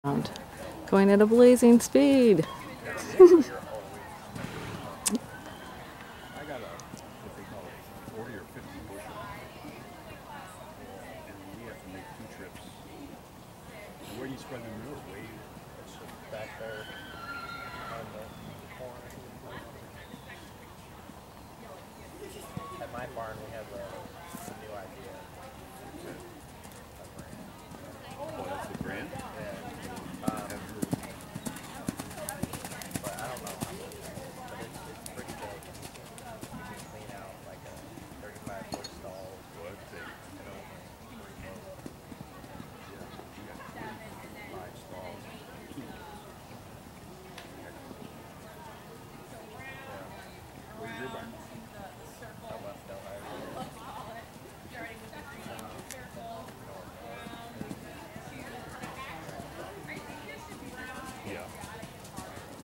Going at a blazing speed. I got what they call a 40 or 50 bushel, and we have to make 2 trips. And where you spread the manure, way It's just back there on the corner. At my barn, we have a new idea. oh, that's the brand.